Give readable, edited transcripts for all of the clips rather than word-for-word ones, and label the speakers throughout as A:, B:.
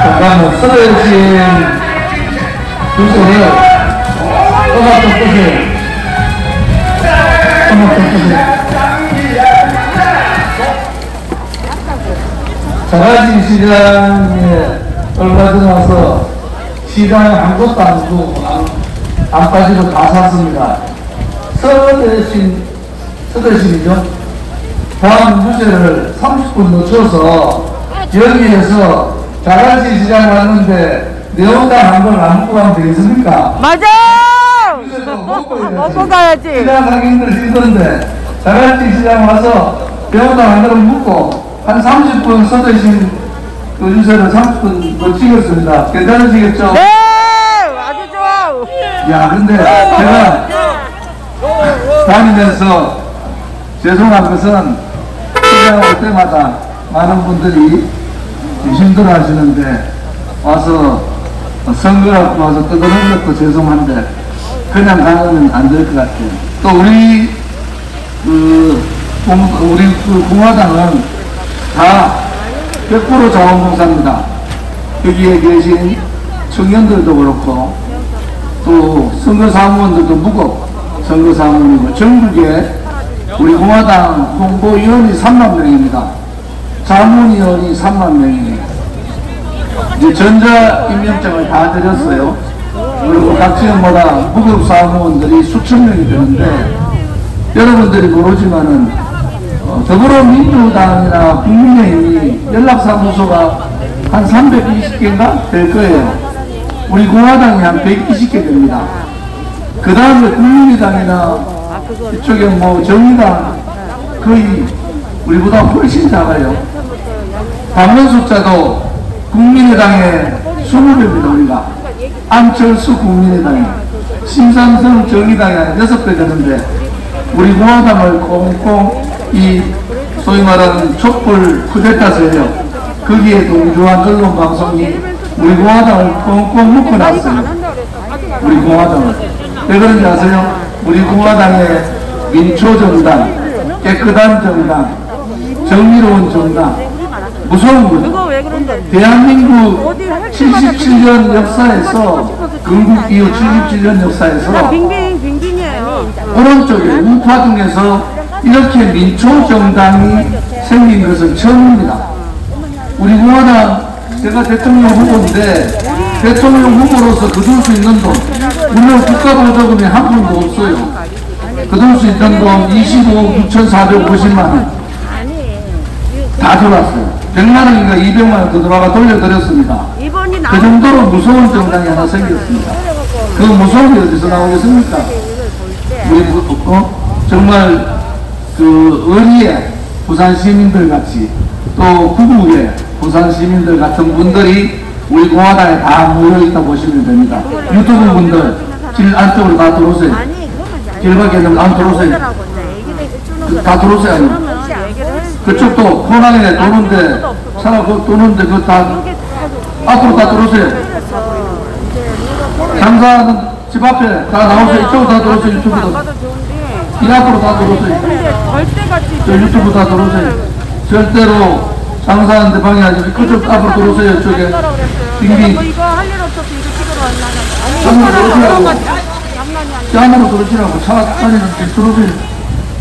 A: 그다음에 쓰러진 주소를 음악 좀 끄세요. 음악 좀 끄세요. 자가진 시장에 얼마 전에 와서 시장에 한 곳도 안 두고 안 빠지고 다 샀습니다. 서대신이죠. 다음 주제를 30분 늦춰서 여기에서 자가진 시장 왔는데 내용당 한 번 안 먹고 가면 되겠습니까?
B: 맞아! 먹고 가야지.
A: 시장 가기 힘들던데 자가진 시장 와서 내용당 한 번 먹고 한 30분 서대신 그 유세를 30분 더 찍었습니다. 괜찮으시겠죠?
B: 네! 아주 좋아!
A: 야, 근데 제가 다니면서 죄송한 것은 시장 올 때마다 많은 분들이 힘들어 하시는데 와서 선거하고 와서 떠드는 것도 죄송한데 그냥 가면 안 될 것 같아요. 또 우리 공화당은 다 100% 자원봉사입니다. 여기에 계신 청년들도 그렇고 또 선거사무원들도 무급 선거사무원이고 전국에 우리 공화당 홍보위원이 3만 명입니다. 자문위원이 3만 명이에요. 이제 전자임명장을 다 드렸어요. 그리고 각 지역마다 무급 사무원들이 수천 명이 되는데 여러분들이 모르지만은 더불어민주당이나 국민의힘이 연락사무소가 한 320개인가 될 거예요. 우리 공화당이 한 120개 됩니다. 그 다음에 국민의당이나 이쪽에 뭐 정의당 거의 우리보다 훨씬 작아요. 방문 숫자도 국민의당의 20배입니다. 우리가 안철수 국민의당이 심상정 정의당이 한 6배 되는데 우리 공화당을 꽁꽁 이 소위 말하는 촛불 쿠데타세요. 거기에 동조한 언론방송이 우리 공화당을 꽁꽁 묶어놨어요. 우리 공화당을. 왜 그런지 아세요? 우리 공화당의 민초정당, 깨끗한 정당, 정의로운 정당, 무서운 거죠. 대한민국 77년 역사에서 건국 이후 77년 역사에서 오른쪽에 우파동에서 이렇게 민초정당이 생긴 것은 처음입니다. 우리 공화당 제가 대통령 후보인데 대통령 후보로서 거둘 수 있는 돈 물론 국가보조금이 한 푼도 없어요. 거둘 수 있는 돈 25억 6,450만원 다 들어왔어요. 100만원인가 200만원 더 들어가 돌려드렸습니다. 그 정도로 무서운 정당이 하나 생겼습니다. 그 무서운 게 어디서 나오겠습니까? 우리 정말 그 의리의 부산 시민들 같이 또 구국의 부산 시민들 같은 분들이 우리 공화당에 다 모여있다 보시면 됩니다. 유튜브 분들 길 안쪽으로 다 들어오세요. 길 밖에는 안 들어오세요. 다 들어오세요. 그쪽도 코난에 도는데 차가 도는데 그 다 앞으로 다 들어오세요. 장사하는 집 앞에 다 나오세요. 이쪽으로 다 들어오세요. 유튜브도 이 앞으로 다 들어오세요. 저 유튜브 다 들어오세요. 절대로 장사하는데 방해하지. 그쪽 앞으로 들어오세요. 이쪽에 빙빙
B: 이거 할 일 없어서 이거 찍으러 왔나?
A: 안으로 들어오시라고. 안으로 들어오시라고. 차 다니는 길 들어오세요.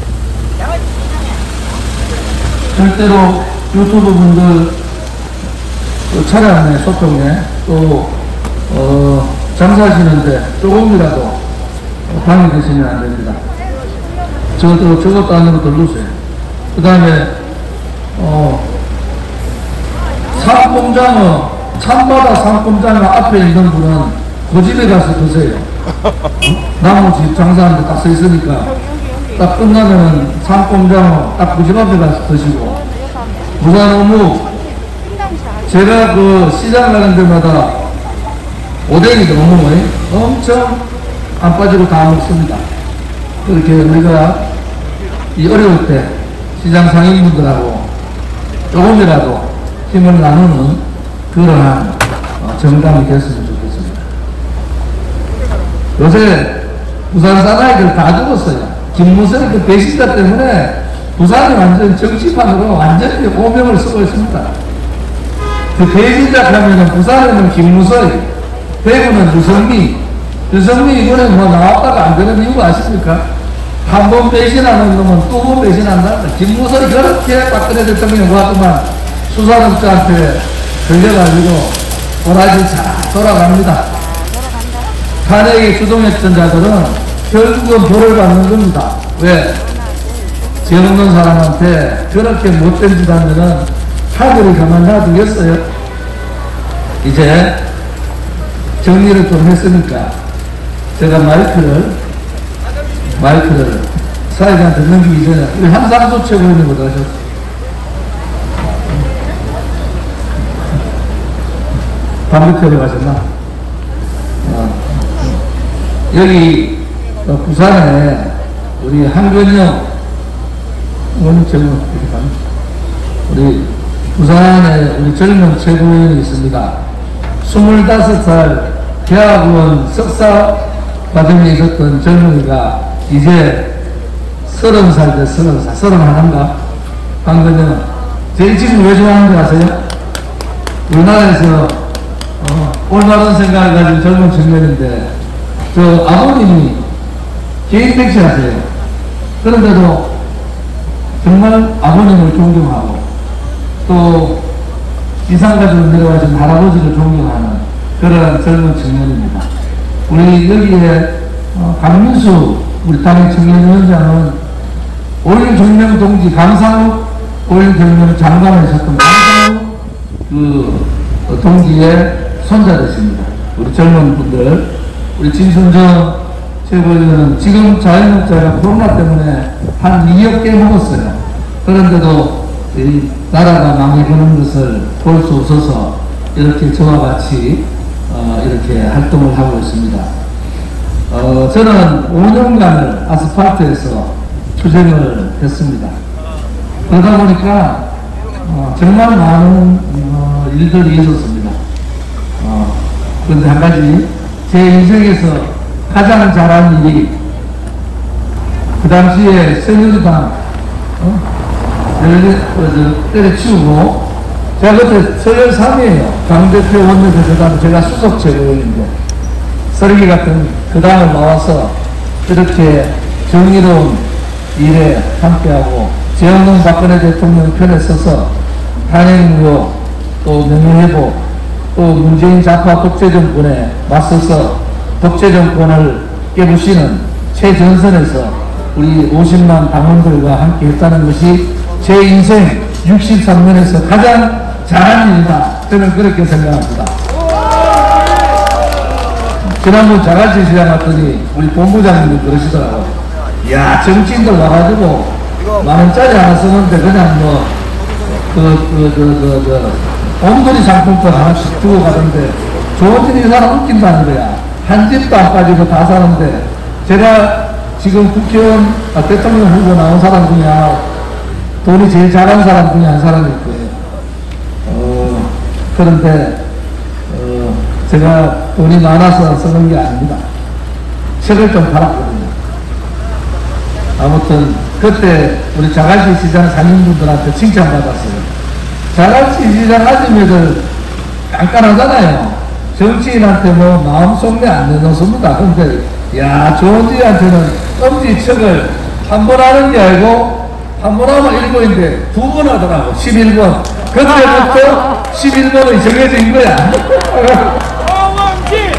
A: 절대로 유튜브 분들 차량 안에 소통에 또 장사하시는데 조금이라도 방해되시면 안 됩니다. 저것도 안으로 들르세요. 그 다음에 산꼼장어 참바다 산꼼장어 앞에 있는 분은 그 집에 가서 드세요. 나머지 장사하는데 딱 서 있으니까 딱 끝나면 산꼼장어 딱 그 집 앞에 가서 드시고 부산 어묵 제가 그 시장 가는 데마다 오뎅이도 어묵이 엄청 안 빠지고 다 먹습니다. 그렇게 우리가 이 어려울 때 시장 상인분들하고 조금이라도 힘을 나누는 그러한 정당이 됐으면 좋겠습니다. 요새 부산 사나이들 다 죽었어요. 김무성 그 배신자 때문에 부산이 완전 정치판으로 완전히 오명을 쓰고 있습니다. 그 배신자 하면은 부산에는 김무서이, 대구는 유성민. 유성민 이번에 뭐 나왔다가 안 되는 이유가 아십니까? 한 번 배신하는 놈은 또 번 배신한다. 김무서이 그렇게 박근혜 대통령이 왔더만 수사업자한테 걸려가지고 도라지 잘 돌아갑니다. 탄핵에 주동했던 자들은 결국은 벌을 받는 겁니다. 왜? 죄 없는 사람한테 그렇게 못된 짓 하면은 하늘을 가만 놔두겠어요? 이제 정리를 좀 했으니까 제가 마이크를 사회자한테 넘기기 전에 우리 한상수 최고위원님부터 하셨어요. 담배 피우러 가셨나? 여기 부산에 우리 한근영 오늘 젊은 우리 부산에 우리 젊은 최고위원이 있습니다. 25살 대학원 석사 과정에 있었던 젊은이가 이제 30살 돼 31인가? 한근영 제일 지금 왜 좋아하는 거 아세요? 우리나라에서 올바른 생각을 가진 젊은 청년인데 저 아버님이 개인 택시 하세요. 그런데도 정말 아버님을 존경하고 또 이산가족으로 내려와신 할아버지를 존경하는 그런 젊은 청년입니다. 우리 여기에 강민수 우리 당의 청년위원장은 5.16 혁명 동지 강상욱 5.16 혁명 장관을 하셨던 강상욱 그 동지의 손자 되십니다. 우리 젊은 분들 우리 진순정 최고위원은 지금 자영업자가 코로나 때문에 한 2억 개 먹었어요. 그런데도 이 나라가 망해보는 것을 볼 수 없어서 이렇게 저와 같이 이렇게 활동을 하고 있습니다. 저는 5년간을 아스팔트에서 투쟁을 했습니다. 그러다 보니까 정말 많은 일들이 있었습니다. 그런데 한 가지 제 인생에서 가장 잘한 일이 그 당시에 새누리당 때려치우고 제가 그때 서열 3위에요. 당대표 원내대표단 제가 수석 최고위원인데 쓰레기 같은 그 당을 나와서 이렇게 정의로운 일에 함께하고 죄 없는 박근혜 대통령 편에 서서 탄핵무효 또 명예회복 또 문재인 좌파 독재정권에 맞서서 독재정권을 깨부시는 최전선에서 우리 50만 당원들과 함께 했다는 것이 제 인생 63년에서 가장 잘한 일이다. 저는 그렇게 생각합니다. 지난번 자갈치 시장 갔더니 우리 본부장님도 그러시더라고요. 야, 정치인들 와가지고 만원짜리 하나 쓰는데 그냥 뭐 온돌이 상품권 하나씩 주고 가던데 좋은 일이 사람 웃긴다는 거야. 한 집도 안 빠지고 다 사는데 제가 지금 국회의원 대통령 후보 나온 사람 중에 돈이 제일 잘한 사람 중에 한 사람일 거예요. 그런데 제가 돈이 많아서 쓰는 게 아닙니다. 책을 좀 팔았거든요. 아무튼 그때 우리 자갈치 시장 상인분들한테 칭찬받았어요. 자갈치 시장 아줌매들 깐깐하잖아요. 정치인한테 뭐 마음 속내 안 내놓습니다. 근데 야, 조은지한테는 엄지척을 한 번 하는 게 아니고 한 번 하면 1번인데 2번 하더라고. 11번. 그때부터 11번이 정해진 거야. 조은지!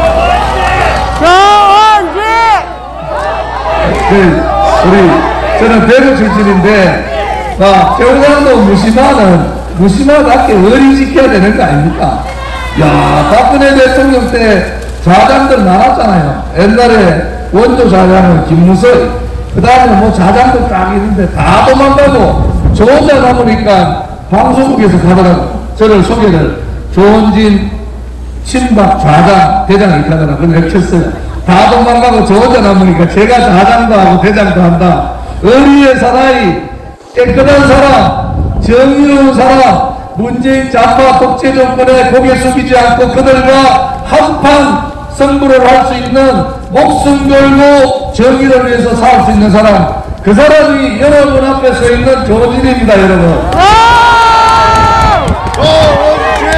A: 저는 대구 출신인데 경상도 무심하답게 어리 지켜야 되는 거 아닙니까? 야, 박근혜 대통령 때 좌장들 많았잖아요. 옛날에 원조 좌장은 김무서이, 그 다음에 뭐 좌장도 딱 있는데 다 도망가고 저 혼자 남으니까 방송국에서 가더라고. 저를 소개를 조은진 친박 좌장 대장 이렇게 하더라. 그걸 외쳤어요. 다 도망가고 저 혼자 남으니까 제가 좌장도 하고 대장도 한다. 의리의 사나이, 깨끗한 사람, 정의로운 사람, 문재인 좌파 독재 정권에 고개 숙이지 않고 그들과 한판 승부를 할 수 있는 목숨 걸고 정의를 위해서 살 수 있는 사람, 그 사람이 여러분 앞에 서 있는 조은진입니다, 여러분. 조은진!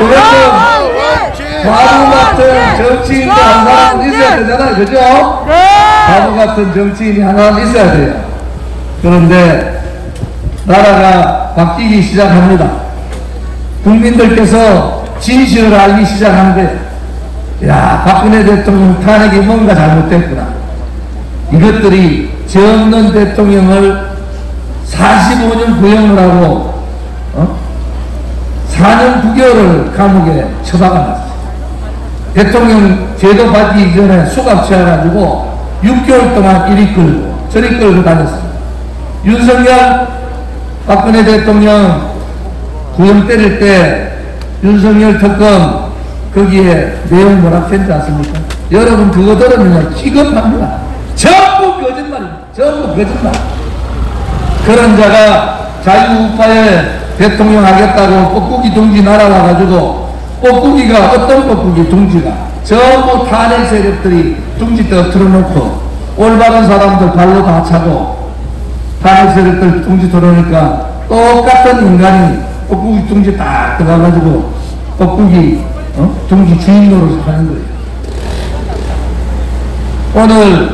A: 그것은 바보 같은 정치인도 한 사람은 있어야 되잖아요. 그죠? 바보 같은 정치인이 하나는 있어야 돼요. 그런데 나라가 바뀌기 시작합니다. 국민들께서 진실을 알기 시작하는데, 야, 박근혜 대통령 탄핵이 뭔가 잘못됐구나. 이것들이 죄 없는 대통령을 45년 구형을 하고 4년 9개월을 감옥에 처박아놨어요. 대통령 제도 받기 이전에 수갑 채워가지고 6개월 동안 이리 끌고 저리 끌고 다녔습니다. 윤석열 박근혜 대통령 구형 때릴 때 윤석열 특검 거기에 내용 뭐라 했지 않습니까? 여러분 그거 들으면 기겁합니다. 전부 거짓말입니다. 전부 거짓말. 그런 자가 자유우파에 대통령 하겠다고 뻐꾸기 둥지 날아와가지고, 뻐꾸기가 어떤 뻐꾸기 둥지가 전부 탄핵 세력들이 둥지 떠 틀어놓고 올바른 사람들 발로 다 차고 탄핵 세력들 둥지 들어오니까 똑같은 인간이 뻐꾸기 둥지 딱 들어가가지고 뻐꾸기 둥지 주인 노릇을 하는 거예요. 오늘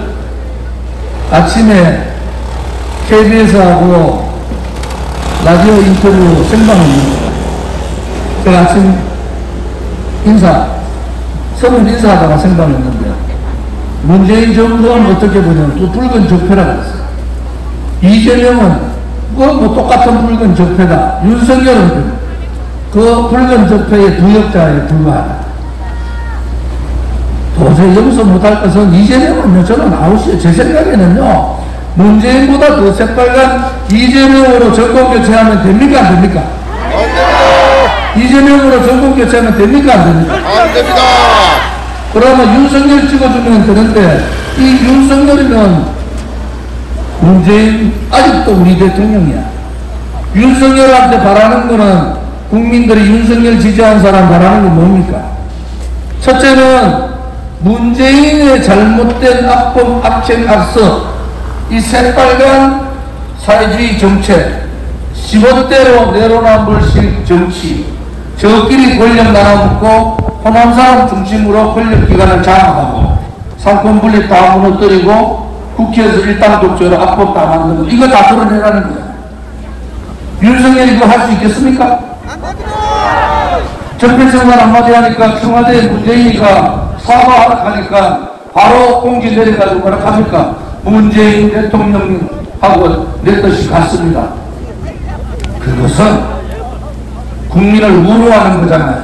A: 아침에 KBS하고 라디오 인터뷰 생방입니다. 제가 아침 서문 인사하다가 생방했는데, 문재인 정부는 어떻게 보냐면 또 붉은 적폐라고 했어요. 이재명은 뭐 똑같은 붉은 적폐다. 윤석열은 그 붉은 적폐의 부역자에 불과하다. 도저히 용서 못할 것은 이재명은요, 저는 아웃이에요. 제 생각에는요, 문재인보다 더 새빨간 이재명으로 정권 교체하면 됩니까? 안 됩니까?
C: 안 됩니다.
A: 이재명으로 정권 교체하면 됩니까? 안 됩니까?
C: 안 됩니다.
A: 그러면 윤석열 찍어주면 되는데, 이 윤석열이면 문재인 아직도 우리 대통령이야. 윤석열한테 바라는 거는, 국민들이 윤석열 지지한 사람 바라는 건 뭡니까? 첫째는 문재인의 잘못된 악법, 악행, 악서, 이 새빨간 사회주의 정책, 15대로 내로남불식 정치, 저끼리 권력 나눠먹고 호남 사람 중심으로 권력기관을 장악하고 상권 분립 다 무너뜨리고 국회에서 일당 독재로 악법 다 만들고, 이거 다 드러내라는 거야. 윤석열이 이거 할 수 있겠습니까? 적폐청산 한마디 하니까 청와대 문재인이가 사과하니까 바로 공지 내려가지고 뭐라 합니까? 문재인 대통령하고 내 뜻이 같습니다. 그것은 국민을 우롱하는 거잖아요.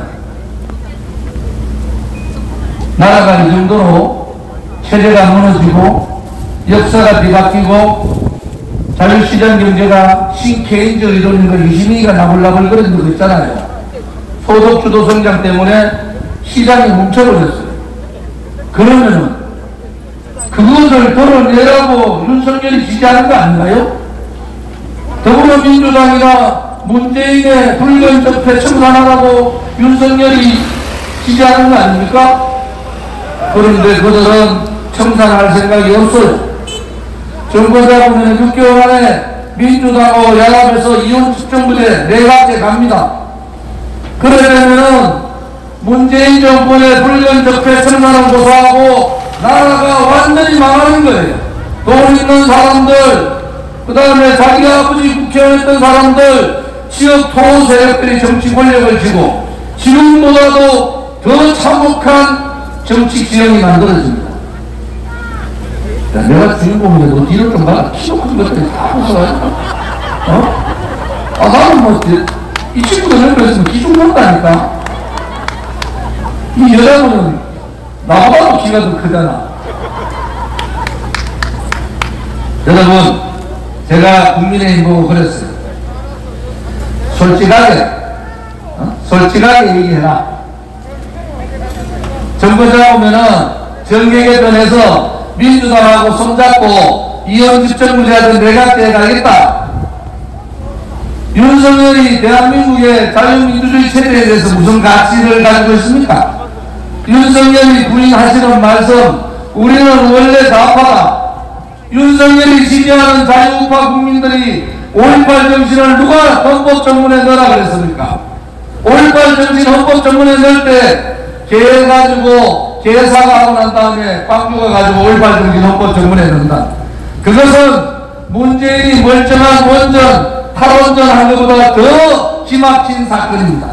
A: 나라가 이 정도로 체제가 무너지고 역사가 뒤바뀌고 자유시장 경제가 신케인저 이론인 거 유시민이가 나불나불 그런 거 있잖아요. 소득주도 성장 때문에 시장이 뭉쳐버렸어요. 그러면은 그것을 덜어내라고 윤석열이 지지하는 거 아닌가요? 더불어민주당이나 문재인의 붉은 적폐 청산하라고 윤석열이 지지하는 거 아닙니까? 그런데 그들은 청산할 생각이 없어요. 정권 잡으면 6개월 안에 민주당하고 연합해서 이혼 집정부대 내각제 갑니다. 그러려면은 문재인 정권의 붉은 적폐 청산을 고소하고 나라가 완전히 망하는 거예요. 돈 있는 사람들, 그 다음에 자기 아버지 국회의원 했던 사람들, 지역 토호 세력들이 정치 권력을 쥐고 지금보다도 더 참혹한 정치 지형이 만들어집니다. 야, 내가 주인공인데 너 뒤를 좀 봐라. 키도 큰 것들이 다 벗어가지고. 나는 뭐, 이 친구들 연구했으면 기죽 논다니까. 이 여자분은 나보다도 키가 더 크잖아. 여러분, 제가 국민의힘 보고 그랬어요. 솔직하게 얘기해라. 정부자 오면은 정계개편해서 민주당하고 손잡고 이혼 집정부제하던 내각제에 가겠다. 윤석열이 대한민국의 자유민주주의 체제에 대해서 무슨 가치를 가지고 있습니까? 윤석열이 부인하시는 말씀, 우리는 원래 좌파다. 윤석열이 지지하는 자유우파 국민들이 5.18 정신을 누가 헌법 정문에 넣으라 그랬습니까? 5.18 정신 헌법 전문에 넣을 때 개 가지고 개사가 하고 난 다음에 광주가 가지고 5.18 정신 헌법 전문에 넣는다. 그것은 문재인이 멀쩡한 원전, 탈원전 한 것보다 더 기막힌 사건입니다.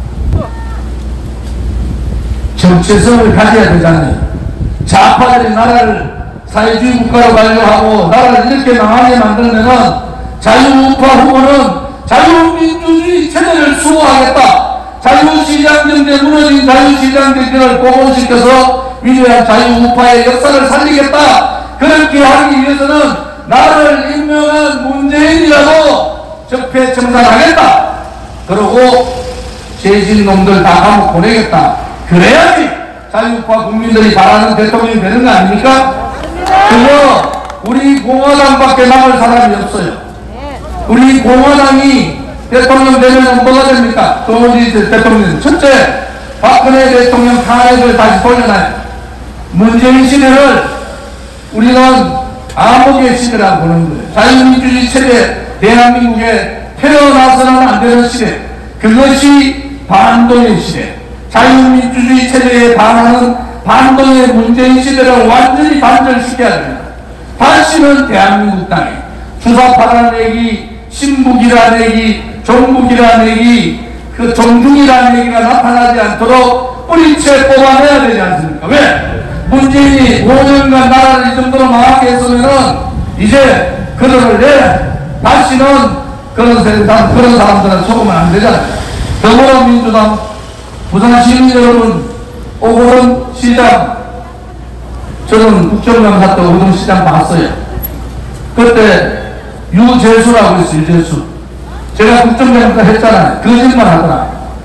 A: 정체성을 가져야 되잖아요. 좌파들이 나라를 사회주의 국가로 가려고 나라를 이렇게 망하게 만들면은 자유우파 후보는 자유민주주의 체제를 수호하겠다. 자유시장 경제 무너진 자유시장 경제를 복원시켜서 위대한 자유우파의 역사를 살리겠다. 그렇게 하기 위해서는 나를 임명한 문재인이라도 적폐청산하겠다. 그러고 재진놈들 다 감옥 보내겠다. 그래야지 자유우파 국민들이 바라는 대통령이 되는 거 아닙니까? 그거 우리 공화당밖에 남을 사람이 없어요. 우리 공화당이 대통령 되면 뭐가 됩니까? 조원지 대통령. 첫째, 박근혜 대통령 탄핵을 다시 돌려놔요. 문재인 시대를 우리는 암흑의 시대라고 보는 거예요. 자유민주주의 체제, 대한민국에 태어나서는 안 되는 시대. 그것이 반동의 시대. 자유민주주의 체제에 반하는 반동의 문재인 시대를 완전히 단절시켜야 됩니다. 다시는 대한민국 땅에 주사파라는 얘기, 신북이라는 얘기, 종북이라는 얘기, 그 종중이라는 얘기가 나타나지 않도록 뿌리채 뽑아내야 되지 않습니까? 왜? 문재인이 5년간 나라를 이 정도로 망하게 했으면은 이제 그들을 다시는 그런 사람들은 속으면 안 되잖아요. 더불어민주당 부산 시민 여러분, 오거돈 시장, 저는 국정감사 때 오거돈 시장 봤어요. 그때 유재수라고 있어요. 유재수. 제가 국정감사 했잖아요. 거짓말 하더라.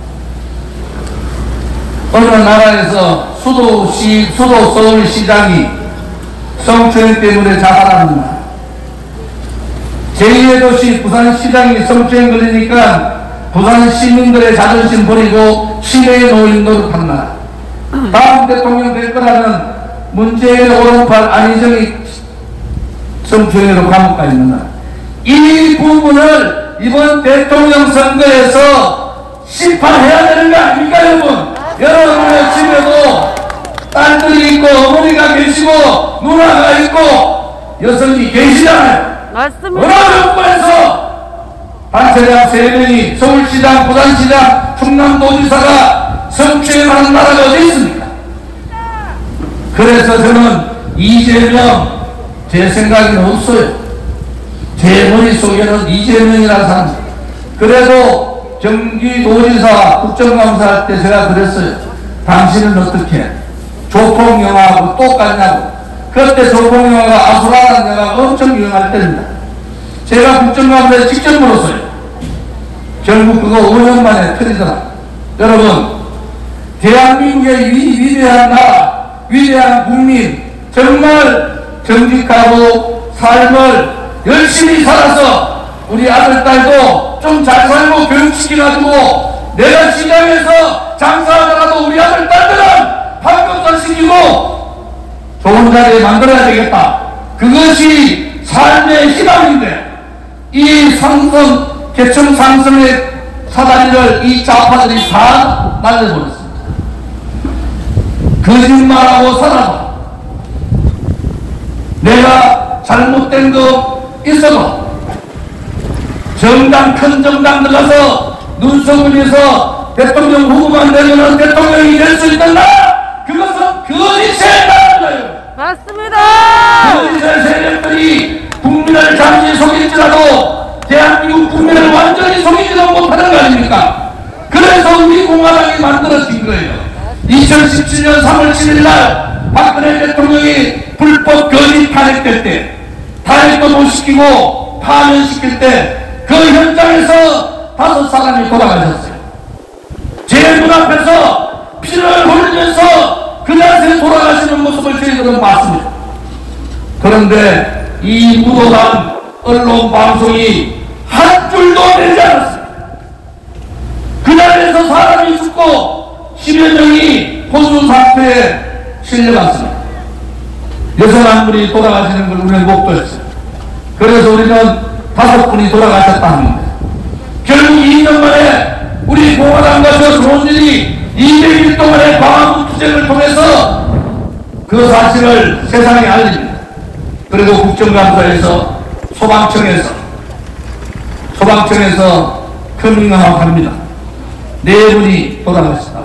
A: 어느 나라에서 수도 서울시장이 성추행 때문에 자살하는 날. 제2의 도시 부산시장이 성추행 걸리니까 부산 시민들의 자존심 버리고 시내에 노인 노릇한 날. 다음 대통령 될 거라는 문재인의 오른팔 안희정이 성추행으로 감옥 가 있는 날. 이 부분을 이번 대통령 선거에서 심판해야 되는 거 아닙니까, 여러분? 여러분의 집에도 딸들이 있고 어머니가 계시고 누나가 있고 여성이 계시잖아요.
B: 맞습니다.
A: 어느 정부에서 단체장 3명이 서울시장, 부산시장, 충남도지사가 성추행하는 나라가 어디 있습니까? 그래서 저는 이재명 제 생각에는 없어요. 제 머릿속에는 이재명이라는 사람. 그래도 경기도지사 국정감사할 때 제가 그랬어요. 당신은 어떻게 조폭영화하고 똑같냐고. 그때 조폭영화가 아수라라는 영화가 엄청 유행할 때입니다. 제가 국정감사에 직접 물었어요. 결국 그거 5년 만에 터지더라. 여러분, 대한민국의 위대한 나라, 위대한 국민, 정말 정직하고 삶을 열심히 살아서 우리 아들, 딸도 좀 잘 살고 교육시켜가지고 내가 시장에서 장사하더라도 우리 아들, 딸들은 판검사 시키고 좋은 자리에 만들어야 되겠다. 그것이 삶의 희망인데 이 계층 상승의 사다리를 이 좌파들이 다 날려버렸습니다. 거짓말하고 살아도 내가 잘못된 거 있어도 정당, 큰 정당 들어가서 눈썹을해서 대통령 후보만 되면 대통령이 될 수 있는 나라! 그것은 거짓의 나라예요.
B: 맞습니다.
A: 거짓의 세력들이 국민을 잠시 속일지라도 대한민국 국민을 완전히 속이지도 못하는 거 아닙니까? 그래서 우리 공화당이 만들어진 거예요. 2017년 3월 7일 날 박근혜 대통령이 불법 거짓 탄핵될 때, 탄핵도 못 시키고 파면시킬 때 그 현장에서 5사람이 돌아가셨어요. 제 눈앞에서 피를 흘리면서 그 자세에 돌아가시는 모습을 저희들은 봤습니다. 그런데 이 무도한 언론 방송이 한 줄도 내지 않았습니다. 그 자리에서 사람이 죽고 10여 명이 호수 상태에 실려갔습니다. 여성 한 분이 돌아가시는 걸 우리는 못 봤어요. 그래서 우리는 5분이 돌아가셨다 하는데 결국 2년 만에 우리 공화당과 저 조원진이 200일 동안의 광화문 투쟁을 통해서 그 사실을 세상에 알립니다. 그리고 국정감사에서 소방청에서 커밍아웃합니다. 네 분이 돌아가셨다.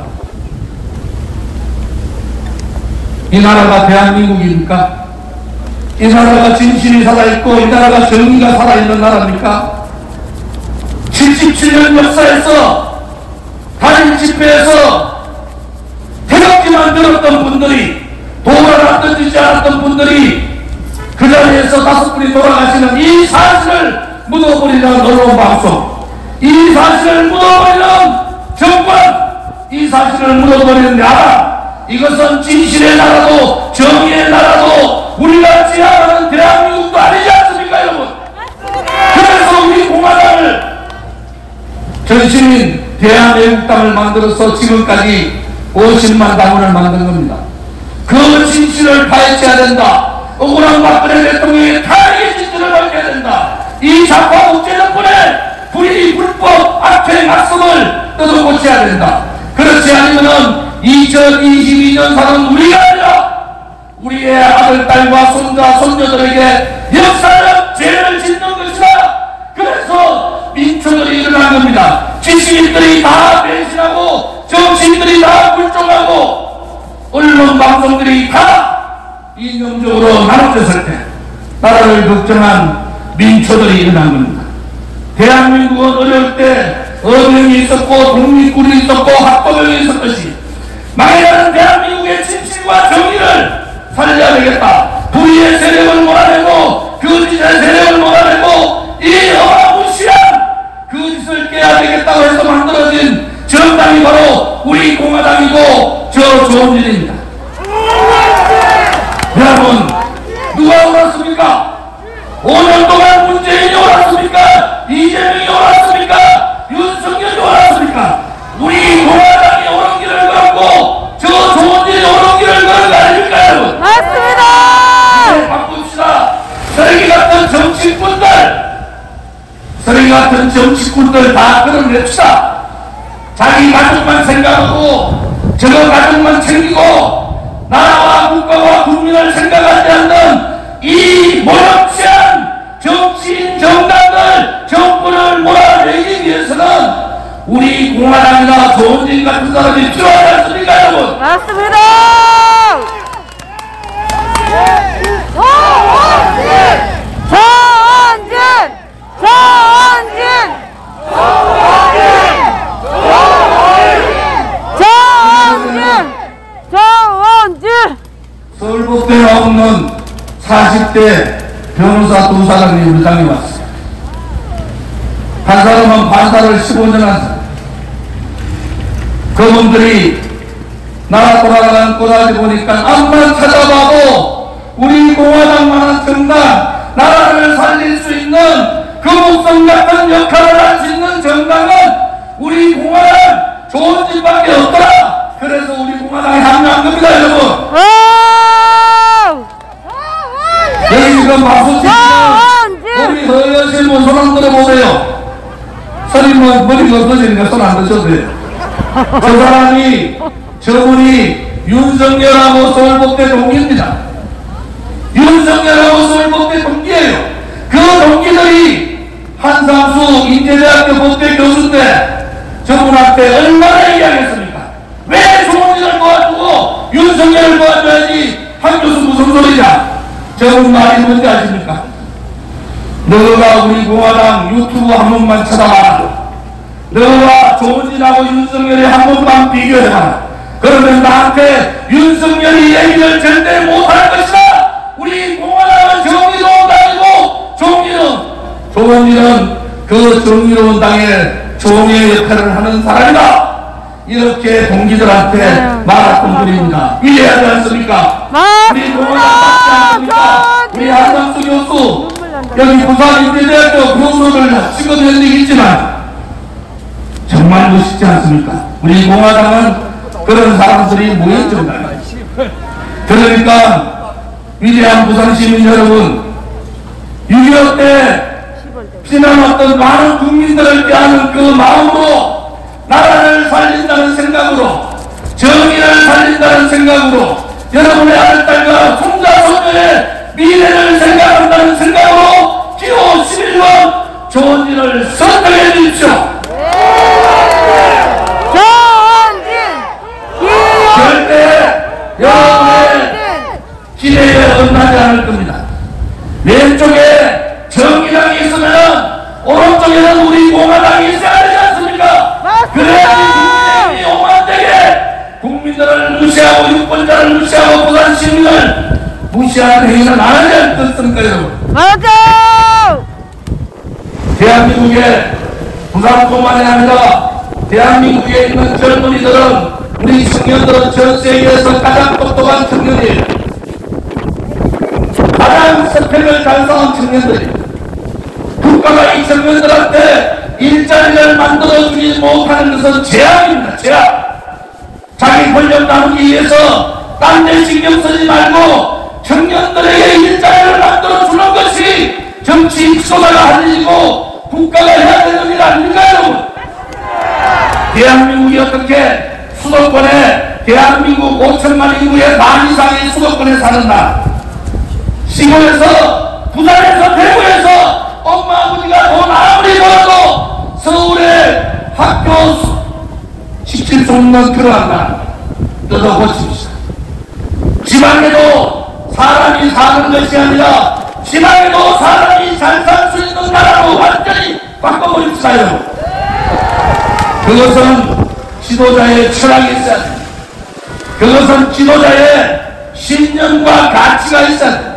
A: 이 나라가 대한민국입니까? 이 나라가 진실이 살아있고 이 나라가 정의가 살아있는 나라입니까? 77년 역사에서 단일 집회에서 태극기만 들었던 분들이, 도가나 던지지 않았던 분들이 그 자리에서 5분이 돌아가시는 이 사실을 묻어버리는 언론방송, 이 사실을 묻어버리는 정권, 이 사실을 묻어버리는 나라, 이것은 진실의 나라도 정의의 나라도 우리가 지향하는 대한민국도 아니지 않습니까, 여러분? 그래서 우리 공화당을 전시민 대한애국당을 만들어서 지금까지 50만 당원을 만든 겁니다. 그 진실을 파헤쳐야 된다. 억울한 박근혜 대통령의 타락의 진실을 밝혀야 된다. 이 좌파 독재 정권의 불법 악행 악성을 뜯어고쳐야 된다. 그렇지 않으면은 2022년사는 우리가 아니라 우리의 아들, 딸과 손자, 손녀들에게 역사적 죄를 짓는 것이다. 그래서 민초들이 일어난 겁니다. 지식인들이 다 배신하고 정치인들이 다 불종하고 언론 방송들이 다 이념적으로 나눠졌을 때 나라를 걱정한 민초들이 일어난 겁니다. 대한민국은 어려울 때 어명이 있었고 독립군이 있었고 학도병이 있었듯이 망해가는 대한민국의 진실과 정의를 살려야 되겠다. 불의의 세력을 몰아내고 거짓의 세력을 몰아내고 이 어마무시한 거짓을 깨야 되겠다고 해서 만들어진 정당이 바로 우리 공화당이고 저 조원진입니다. 여러분, 누가 옳았습니까? 5년 동안 문재인이 옳았습니까? 이재명이 옳았습니까? 윤석열이 옳았습니까? 우리 공화당이 옳은 길을 걸었고 저 조원진이 옳은 길을 걸은 거 아닙니까, 여러분?
B: 맞습니다.
A: 이제 바꿉시다. 쓰레기 같은 정치꾼들 다 끌어냅시다. 자기 가족만 생각하고 저거 가족만 챙기고 나라와 국가와 국민을 생각하지 않는 이 모욕시한 정치인 정당들 정권을 몰아내기 위해서는 우리 공화당이나 조원진 같은 사람이 필요하지 않습니까, 여러분?
B: 맞습니다.
A: 서울법대에 없는 40대 변호사 2사람이 우리 당에 왔어요. 한 사람은 판사를 15년 한 사람. 그분들이 나라 돌아가는 꼬다지 보니까 앞만 찾아봐도 우리 공화당만한 정당, 나라를 살릴 수 있는 그 목숨 같은 역할을 할 수 있는 정당은 우리 공화당 조원진밖에 없더라. 그래서 우리 공화당에 합류한 겁니다, 여러분. 여기 지금 박수 치시는 우리 허여신 분 손 안 들어보세요. 서리면 머리가 없어지니까 손 안 드셔도 돼요. 저 사람이, 저분이 윤석열하고 서울법대 동기입니다. 윤석열하고 서울법대 동기예요. 그 동기들이 한상수 인제대학교 법대 교수인데 저분한테 얼마나 이야기했습니까? 왜 조원진을 도와주고 윤석열을 도와줘야지 한 교수 무슨 소리냐? 저분 말이 뭔지 아십니까? 너가 우리 공화당 유튜브 한 번만 찾아봐라. 너와 조원진하고 윤석열이 한 번만 비교해봐라. 그러면 나한테 윤석열이 얘기를 절대 못할 것이다. 우리 공화당은 정의로운 당이고 조원진은 그 정의로운 당의 종의 역할을 하는 사람이다. 이렇게 동기들한테 말했던 분입니다. 이해하지 않습니까? 우리 공화당 맞지 않습니까? 우리 한상수 교수 여기 부산 인제대학교 교수를 찍어낸 적이 있지만 정말 멋있지 않습니까? 우리 공화당은 그런 사람들이 모였습니다. 그러니까 위대한 부산 시민 여러분, 6.25 때 피난왔던 많은 국민들을 대하는 그 마음으로 나라를 살린다는 생각으로, 정의를 살린다는 생각으로, 여러분의 아들, 딸과 손자, 손녀의 미래를 생각한다는 생각으로 기호 11번 좋은 일을 선택해 주십시오. 절대 여러분의 기대에 엇나지 않을 겁니다. 왼쪽에 정의당이 있으면 오른쪽에는 우리 공화당이 있어야 되지 않습니까? 그래야지 국민의힘이 오만되게 국민들을 무시하고 유권자를 무시하고 부산 시민을 무시하는 행위는 안 하지 않겠습니까, 여러분?
B: 맞아!
A: 대한민국의 부산뿐만이 아니라 대한민국에 있는 젊은이들은, 우리 청년들은 전 세계에서 가장 똑똑한 청년이, 가장 스펙을 잘 쌓은 청년들이, 국가가 이 청년들한테 일자리를 만들어주지 못하는 것은 재앙입니다. 재앙. 자기 권력 나누기 위해서 딴 데 신경 쓰지 말고 청년들에게 일자리를 만들어주는 것이 정치 지도자가 할 일이고 국가가 해야 되는 일 아닙니까, 여러분? 대한민국이 어떻게 수도권에, 대한민국 5천만 인구의 반 이상이 수도권에 사는 날, 시골에서, 부산에서, 대구에서 엄마 아버지가 돈 아무리 벌어도 서울에 학교 시킬 수 없는 그러한 날 뜯어고칩시다. 지방에도 사람이 사는 것이 아니라 지방에도 사람이 잘 살 수 있는 나라로 완전히 바꿔버립시다, 여러분. 그것은 지도자의 철학이 있어야 됩니다. 그것은 지도자의 신념과 가치가 있어야 됩니다.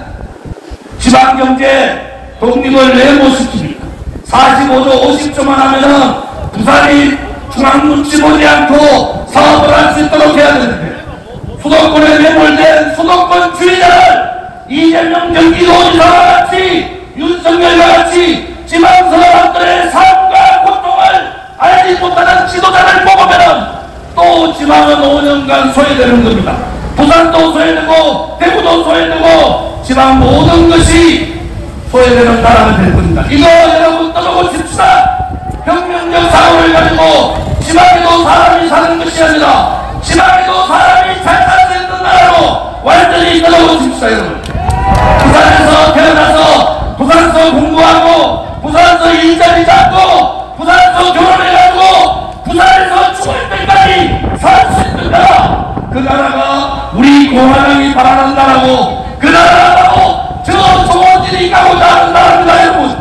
A: 지방경제 독립을 왜 못 시킵니까? 45조 50조만 하면은 부산이 중앙 눈치 보지 않고 사업을 할 수 있도록 해야 되는데, 수도권에 매몰된 수도권주의자를 이재명 경기도지사와 같이, 윤석열과 같이 지방 사람들의 삶과 고통을 알지 못하는 지도자를 뽑으면은 또 지방은 5년간 소외되는 겁니다. 부산도 소외되고 대구도 소외되고 지방 모든 것이 소외되는 나라가 될 겁니다. 이거 여러분 떠나고칩시다. 혁명적 사고를 가지고 지방에도 사람이 사는 것이 아니라 지방에도 사람이 잘 살 수 있는 나라로 완전히 떠나고칩시다, 여러분. 부산에서 태어나서 부산에서 공부하고 부산에서 일자리 잡고 부산에서 결혼해가지고 부산에서 죽을 때까지 살 수 있는 나라, 그 나라가 우리 공화당이 바라는 나라고, 그 나라라고 저 조원진이 가고자 하는 나라입니다, 여러분.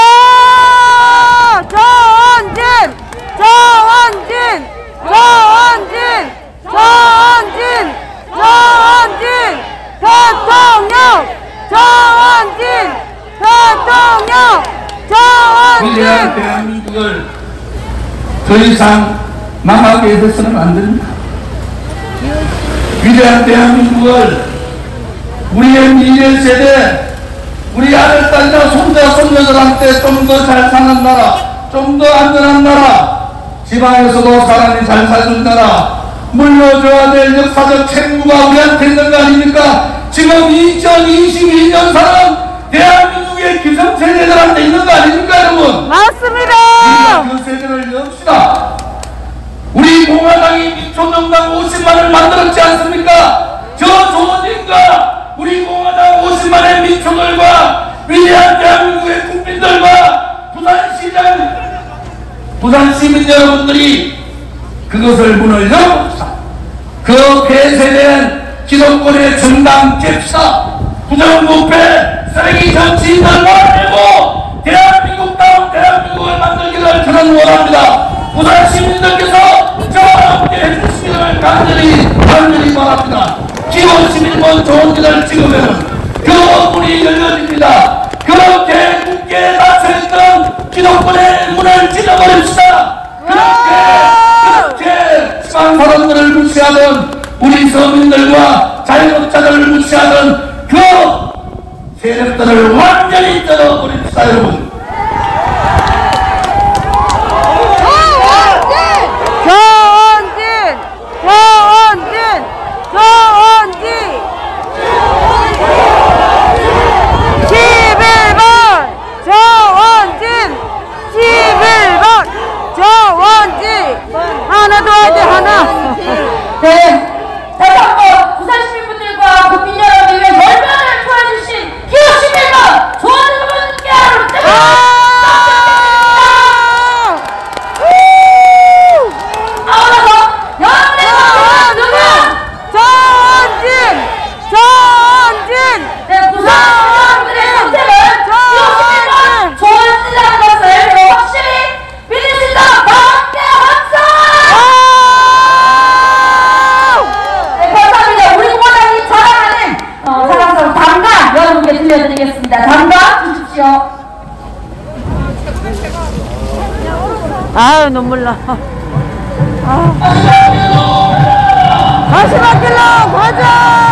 B: 와! 조원진! 조원진! 조원진! 조원진! 조원진! 대통령! 조원진! 대통령!
A: 위대한
B: 조원진!
A: 대한민국을 더 이상 망하게 해서는 안 됩니다. 위대한 대한민국을 우리의 미래 세대, 우리 아들, 딸이나 손자, 손녀들한테 좀 더 잘 사는 나라, 좀 더 안전한 나라, 지방에서도 사람이 잘 살는 나라, 물려줘야 될 역사적 책무가 우리한테 있는 거 아닙니까? 지금 2022년 사는 대한민국의 기성세대들한테 있는 거 아닙니까, 여러분?
B: 맞습니다!
A: 우리가 그 세대를 엽시다. 우리 공화당이 민초정당 50만을 만들었지 않습니까? 저 조원진과 우리 공화당 50만의 민초들과 위대한 대한민국의 국민들과 부산시장, 부산 시민 여러분들이 그것을 문을 열어봅시다. 그 폐쇄된 기득권의 정당 잽시다. 부정부패 쓰레기 정치인들 몰아내고 대한민국다운 대한민국을 만들기를 저는 원합니다. 부산 시민들께서 저와 함께 해주시기를 간절히 바랍니다. 기호 11번 좋은 길을 찍으면 그 문이 열려집니다. 그렇게 굳게 닫혀있던 기득권의 문을 찢어버립시다. 그렇게 지방 사람들을 무시하던 우리 서민들과 자영업자들을 무시하던 그 세력들을 완전히 뜯어버립시다, 여러분.
B: 눈물 나. 아. 다시 바뀌러 가자!